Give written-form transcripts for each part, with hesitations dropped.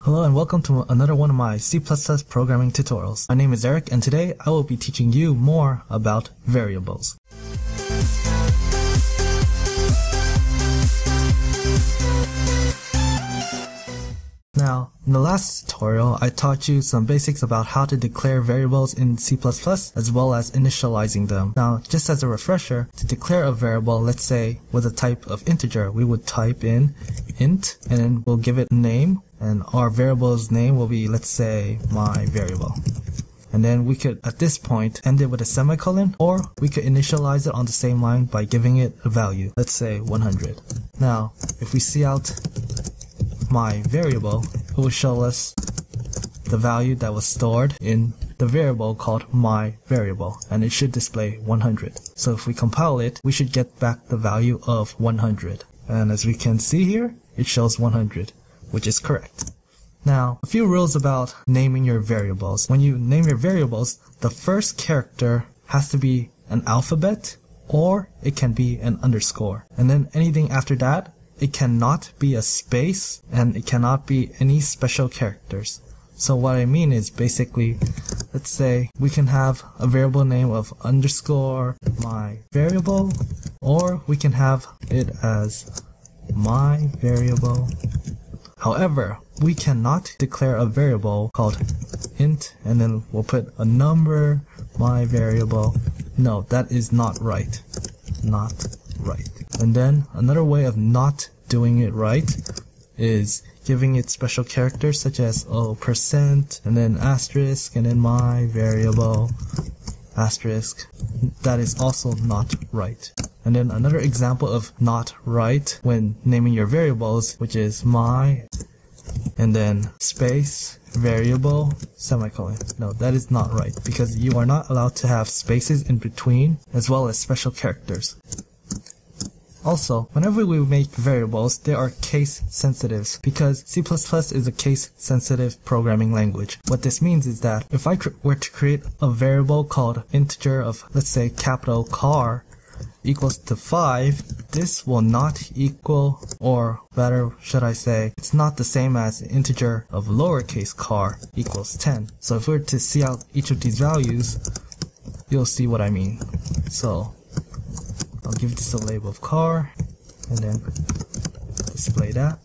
Hello and welcome to another one of my C++ programming tutorials. My name is Eric and today I will be teaching you more about variables. Now, in the last tutorial, I taught you some basics about how to declare variables in C++ as well as initializing them. Now, just as a refresher, to declare a variable, let's say with a type of integer, we would type in int and then we'll give it a name, and our variable's name will be, let's say, my variable. And then we could, at this point, end it with a semicolon, or we could initialize it on the same line by giving it a value, let's say 100. Now, if we see out my variable, it will show us the value that was stored in the variable called my variable, and it should display 100. So if we compile it, we should get back the value of 100. And as we can see here, it shows 100, which is correct. Now, a few rules about naming your variables. When you name your variables, the first character has to be an alphabet, or it can be an underscore. And then anything after that, it cannot be a space, and it cannot be any special characters. So what I mean is basically, let's say we can have a variable name of underscore my variable, or we can have it as my variable. However, we cannot declare a variable called int and then we'll put a number, my variable. No, that is not right. Not right. And then another way of not doing it right is giving it special characters such as percent and then asterisk and then my variable asterisk. That is also not right. And then another example of not right when naming your variables, which is my and then space variable semicolon. No, that is not right, because you are not allowed to have spaces in between as well as special characters. Also, whenever we make variables, they are case sensitive because C++ is a case sensitive programming language. What this means is that if I were to create a variable called integer of, let's say, capital car equals to 5, this will not equal, or better should I say, it's not the same as integer of lowercase car equals 10. So if we were to see out each of these values, you'll see what I mean. So I'll give this a label of car and then display that.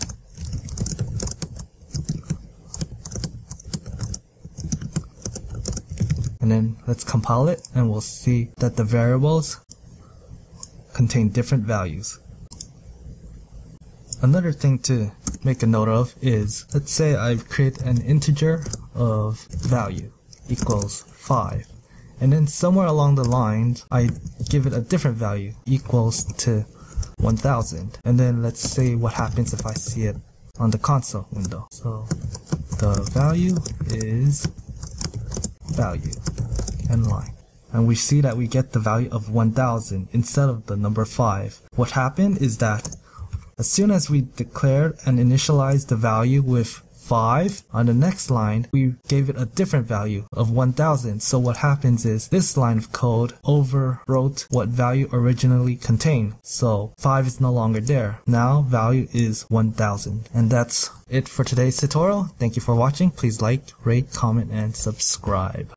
And then let's compile it and we'll see that the variables contain different values. Another thing to make a note of is, let's say I've created an integer of value equals 5. And then somewhere along the line, I give it a different value equals to 1000. And then let's see what happens if I see it on the console window. So the value is value and line. And we see that we get the value of 1000 instead of the number 5. What happened is that as soon as we declared and initialized the value with 5, on the next line we gave it a different value of 1000. So what happens is this line of code overwrote what value originally contained. So 5 is no longer there. Now value is 1000. And that's it for today's tutorial. Thank you for watching. Please like, rate, comment, and subscribe.